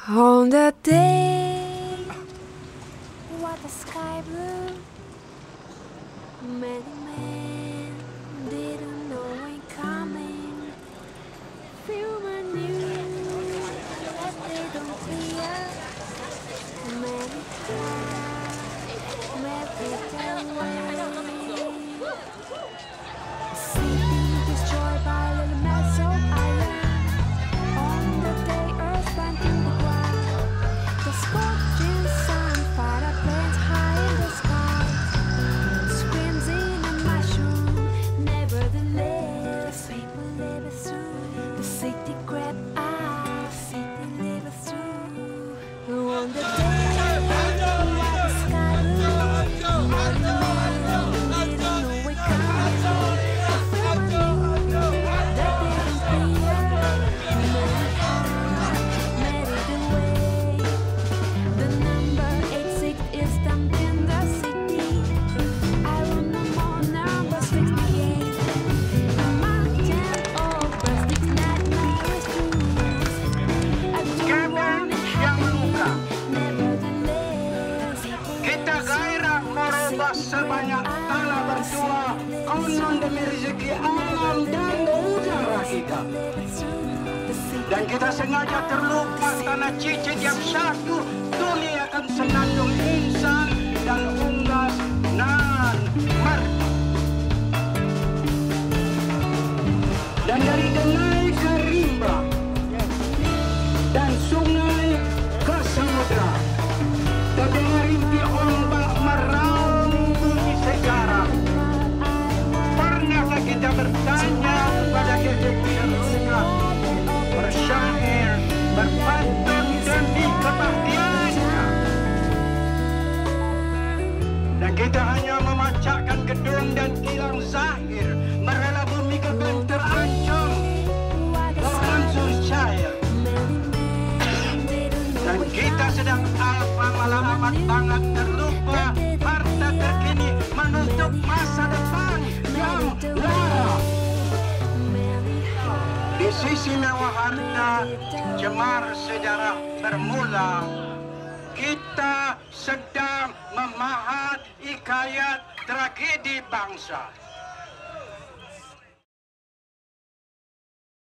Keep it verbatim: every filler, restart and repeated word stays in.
On the day what the sky blue, many men didn't know it coming. Few men knew that they don't fear. Many tried, many their way. City destroyed by little mess of iron. On the day earth burned to the ground, the scorching sun fire planes high in the sky, screams in a mushroom. Nevertheless, people live it through. The city crept out, city live it through. On the day what the sky blue, many men didn't know it coming. Sebanyak tanah berdua, konon demi rezeki alam dan udara kita. Dan kita sengaja terlupa tanah cicit yang satu, dunia akan senandung insan dan unggas nan marga. Dan dari Denai ke Rimba, dan sungai ke samudra, terdengar rimpi ombak meraung bumi sejarah. Pernahkah kita bertanya kepada kehidupan kita, bersyair, berpantun demi kebaktiannya? Dan kita hanya memacakkan gedung dan kilang zahir, merela bumi kekal terancam berangsur cair. Dan kita sedang alfa malah amat sangat terlupa harta terkini menutup masa depan yang lara. Di sisi mewah harta, cemar sejarah bermula. Kita sedang memahat hikayat tragedi bangsa.